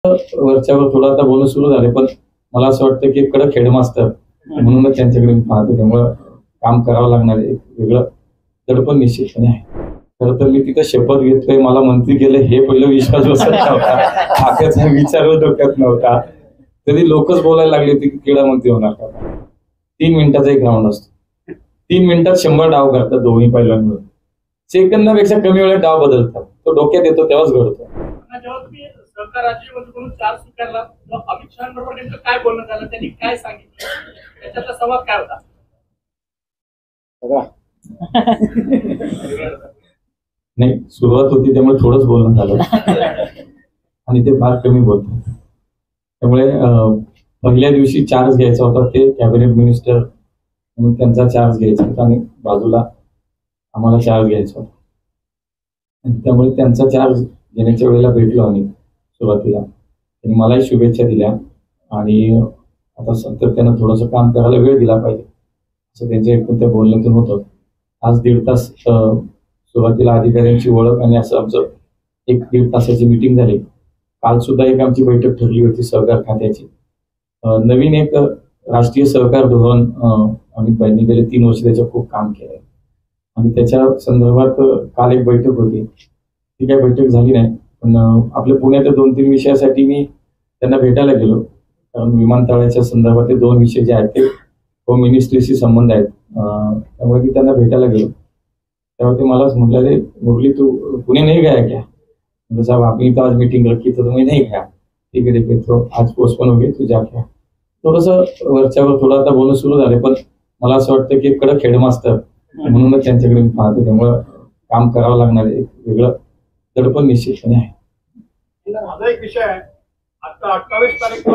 वरच्यावर थोडं आता बोलणं सुरू झाले, पण मला असं वाटतं की कडक हेडमास्टर म्हणूनच त्यांच्याकडे मी पाहतो, त्यामुळं काम करावं लागणार आहे. एक वेगळं दडपण निश्चितपणे आहे. खरं तर मी तिथं शपथ घेतोय, मला मंत्री केलं हे पहिलं विश्वास बसत नव्हता. आकाचा विचार डोक्यात नव्हता. तरी लोकच बोलायला लागले होते की क्रीडा मंत्री होणार का. 3 मिनिटाचा एक राऊंड असतो. 3 मिनिटात 100 डाव करतात दोन्ही पैलवान मिळून. सेकंदापेक्षा कमी वेळात डाव बदलतात. तो डोक्यात येतो तेव्हाच घडतो. जेव्हा तुम्ही सहकार राज्यमंत्री म्हणून चार्ज स्वीकारला, अमित शहाबरोबर नेमकं काय बोलणं झालं, त्यांनी काय सांगितलं, त्याच्यातला संवाद काय होता? नाही, सुरुवात होती त्यामुळे थोडंच बोलणं झालं आणि ते फार कमी बोलतात. त्यामुळे पहिल्या दिवशी चार्ज घ्यायचा होता, ते कॅबिनेट मिनिस्टर म्हणून त्यांचा चार्ज घ्यायचा होता आणि बाजूला आम्हाला चार्ज घ्यायचा होता. आणि त्यामुळे त्यांचा चार्ज घेण्याच्या वेळेला भेटलो आम्ही सुरुवातीला. त्यांनी मलाही शुभेच्छा दिल्या आणि आता सातत्यानं थोडंसं काम करायला वेळ दिला पाहिजे असं त्यांच्या एकूण त्या बोलण्यातून होतं. आज 1.5 तास सुरुवातीला अधिकाऱ्यांची ओळख आणि असं आमचं 1-1.5 तासाची मीटिंग झाली. काल सुद्धा एक आमची बैठक ठरली होती सहकार खात्याची. नवीन एक राष्ट्रीय सहकार धोरण अमित भाईंनी गेले 3 वर्ष त्याचं खूप काम केलंय आणि त्याच्या संदर्भात काल एक बैठक होती. ती काही बैठक झाली नाही, पण आपल्या पुण्याच्या 2-3 विषयासाठी मी त्यांना भेटायला गेलो. कारण विमानतळाच्या संदर्भात ते 2 विषय जे आहेत ते होम मिनिस्ट्रीशी संबंध आहेत. त्यामुळे मी त्यांना भेटायला गेलो. तेव्हा ते मलाच म्हटलं, मुरली तू पुणे नहीं गया क्या? मतलब साहब आपने तो आज मीटिंग रखी तो मैं नहीं गया. ठीक है ठीक है, तो आज पोस्टपोन हो गई, तू जा क्या. थोडंसं वरच्यावर थोडं आता बोलणं सुरू झाले, पण मला असं वाटतं की कडक हेडमास्टर म्हणूनच त्यांच्याकडे मी पाहतो, त्यामुळं काम करावं लागणार आहे. एक वेगळं दडपण निश्चितपणे आहे. माझा एक विषय आहे, आता 28 तारीखला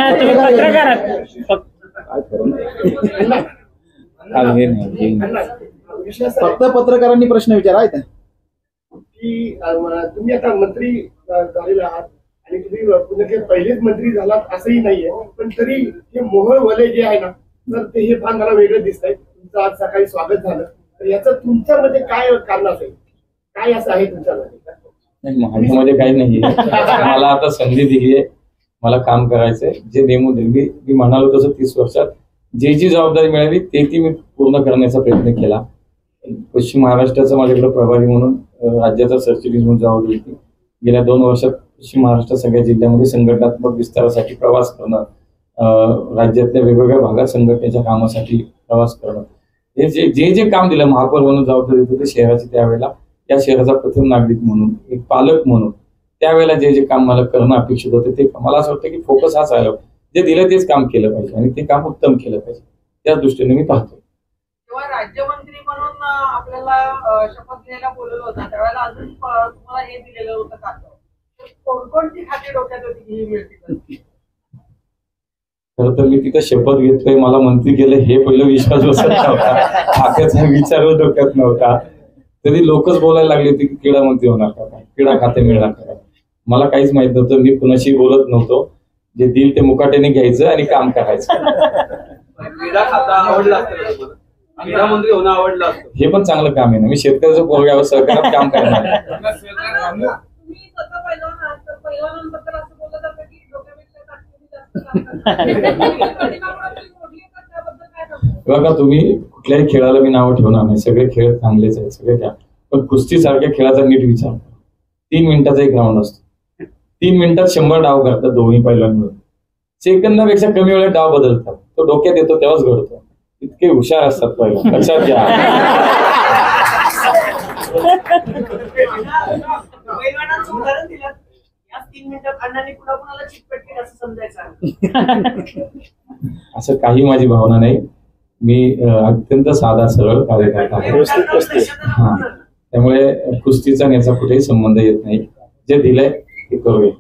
फक्त पत्रकारांनी प्रश्न विचारायचा की तुम्ही आता मंत्री झालेला आहात आणि तुम्ही पुण्याचे पहिलेच मंत्री झालात असंही नाहीये, पण तरी हे मोहळ वलय जे आहे ना, तर ते हे फार मला वेगळं दिसतंय. तुमचं आज सकाळी स्वागत झालं, तर याचं तुमच्यामध्ये काय कारण असेल, काय असं आहे तुमच्यामध्ये? माझ्यामध्ये काही नाहीये. मला आता संधी दिली आहे, मला काम करायचंय. जे नेमून मी म्हणालो तसं 30 वर्षात जी जबाबदारी मिळाली ती मी पूर्ण करण्याचा प्रयत्न केला. पश्चिम महाराष्ट्राचा माझ्याकडे प्रभारी म्हणून राज्याचा सरचिटणीस म्हणून जबाबदारी होती. गेल्या 2 वर्षात पश्चिम महाराष्ट्र सगळ्या जिल्ह्यामध्ये संघटनात्मक विस्तारासाठी प्रवास करणं, राज्यातल्या वेगवेगळ्या भागात संघटनेच्या कामासाठी प्रवास करणं, हे जे काम दिलं महापौर म्हणून जबाबदारी होती, ते शहराची त्यावेळेला या शहराचा प्रथम नागरिक म्हणून, एक पालक म्हणून त्यावेळेला जे काम मला करणं अपेक्षित होतं ते मला असं वाटतं की फोकस हाच राहिला. जे दिलं तेच काम केलं पाहिजे आणि ते काम उत्तम केलं पाहिजे, त्याच दृष्टीने मी पाहतो. तेव्हा राज्यमंत्री म्हणून आपल्याला शपथ घ्यायला बोलवलं होतं, त्यावेळेला अजून तुम्हाला हे दिलेलं होतं का? कोणकोणती खाती डोक्यात होती की ही मिळतील? खरं तर मी तिथं शपथ घेतोय, मला मंत्री केलं हे पहिलं विश्वास बसत नव्हता. आकाचा विचार डोक्यात नव्हता. तरी लोकच बोलायला लागले होते की क्रीडा मंत्री होणार का, क्रीडा खाते मिळणार का. मला काहीच माहित नव्हतं. मी कुणाशी बोलत नव्हतो. जे दिल ते मुकाट्याने घ्यायचं आणि काम करायचं. क्रीडा खाता आवडला असतं, क्रीडा मंत्री होणं आवडलं असतं. हे पण चांगलं काम आहे ना. मी शेतकऱ्याचं पोरग्यावर सहकारात काम करणार. तुम्ही स्वतः पहिलवानांबद्दल असं बोलत होता की डोक्यापेक्षा बघा, तुम्ही कुठल्याही खेळाला मी नावं ठेवणार नाही. सगळे खेळ चांगलेच आहेत, सगळे खेळ. पण कुस्ती सारख्या खेळाचा नीट विचार. 3 मिनिटाचा एक राऊंड असतो. 3 मिनिटात 100 डाव करतात दोन्ही पैलवान मिळून. सेकंदापेक्षा कमी वेळात डाव बदलतात. तो डोक्यात येतो तेव्हाच घडतो. इतके हुशार असतात पैलवान, लक्षात घ्या. पैलवानांचं उदाहरण दिलं, याच 3 मिनिटात अण्णांनी कुणाला चितपट केलं असं समजायचं. असं काही माझी भावना नाही. मी अत्यंत साधा सरळ कार्यकर्ता आहे. हा, त्यामुळे कुस्तीचा आणि याचा कुठेही संबंध येत नाही. जे दिलंय ते करूया.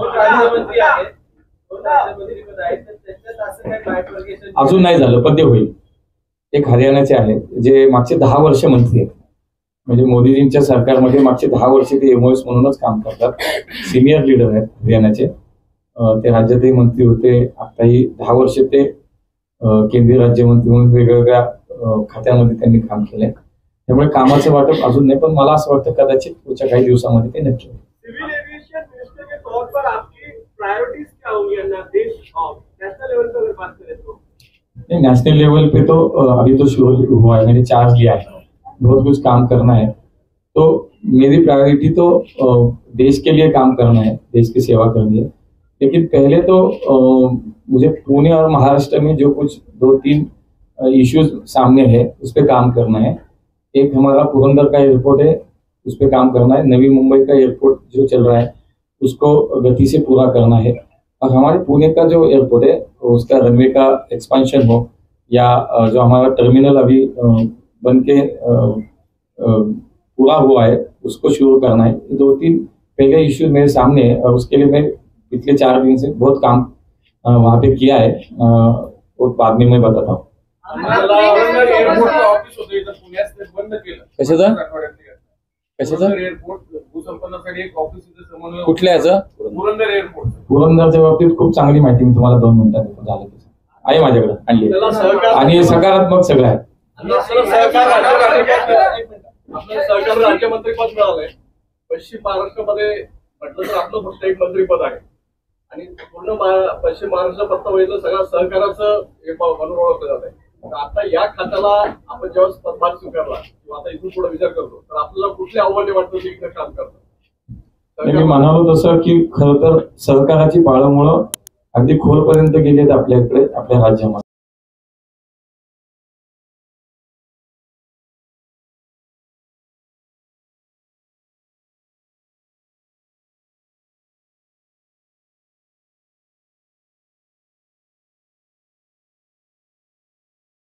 अजून नाही झालं, पण ते होईल. एक हरियाणाचे आहेत जे मागचे 10 वर्ष मंत्री आहेत. म्हणजे मोदीजींच्या सरकारमध्ये मागचे 10 वर्ष ते एमओएस म्हणूनच काम करतात. सिनियर लीडर आहेत हरियाणाचे. ते राज्यातही मंत्री होते. आताही 10 वर्ष ते केंद्रीय राज्यमंत्री म्हणून वेगवेगळ्या खात्यामध्ये त्यांनी काम केलंय. त्यामुळे कामाचं वाटप अजून नाही, पण मला असं वाटतं कदाचित पुढच्या काही दिवसामध्ये ते नक्की. सिव्हिल एव्हिएशन मिनिस्टर के तौर पर आपकी प्रायोरिटीज क्या होंगी अन्ना देश नेशनल लेवल पर अगर बात करें तो? नहीं, नेशनल लेवल पे तो अभी तो शुरू हुआ है, मैंने चार्ज लिया है, बहुत कुछ काम करना है। तो मेरी प्रायोरिटी तो देश के लिए काम करना है, देश की सेवा करनी है। लेकिन पहले तो मुझे पुणे और महाराष्ट्र में जो कुछ 2-3 इश्यूज सामने है उस पर काम करना है। एक हमारा पुरंदर का एयरपोर्ट है, उस पर काम करना है। नवी मुंबई का एयरपोर्ट जो चल रहा है उसको गति से पूरा करना है। और हमारे पुणे का जो एयरपोर्ट है उसका रनवे का एक्सपेंशन हो या जो हमारा टर्मिनल अभी बन के पूरा हुआ है उसको शुरू करना है। 2-3 पहले इश्यू मेरे सामने है और उसके लिए मैं पिछले 4 दिन से बहुत काम वहाँ पे किया है, वो बाद में मैं बताता हूँ। एअरपोर्टचं ऑफिस होतं इथं पुण्यात ते बंद केलं. कशाचं? कशाचं? कशाचं? एअरपोर्ट भूसंपन्नासाठी एक ऑफिस इथे समन्वय कुठल्या याचं? पुरंदर एअरपोर्ट. पुरंदरच्या बाबतीत खूप चांगली माहिती मी तुम्हाला 2 मिनिटात देतो, झालं तसं. आहे माझ्याकडे आणली आहे. त्याला सहकार आणि सकारात्मक सगळं आहे. आपल्याला सहकार राज्यमंत्रीपद मिळालंय. पश्चिम महाराष्ट्रामध्ये म्हटलं तर आपलं फक्त एक मंत्रीपद आहे आणि पूर्ण पश्चिम महाराष्ट्र फक्त बघितलं सगळं सहकाराचं हे म्हणून ओळखलं जात आहे. तर आता या खात्याला आपण जेव्हा पदभार स्वीकारला किंवा आता इथून पुढे विचार करतो तर आपल्याला कुठले आव्हाने वाटतं ते इकडे काम करतं? मी म्हणालो तसं की खरं तर सहकाराची पाळंमुळं अगदी खोलपर्यंत गेलेत आपल्याकडे, आपल्या राज्यामध्ये.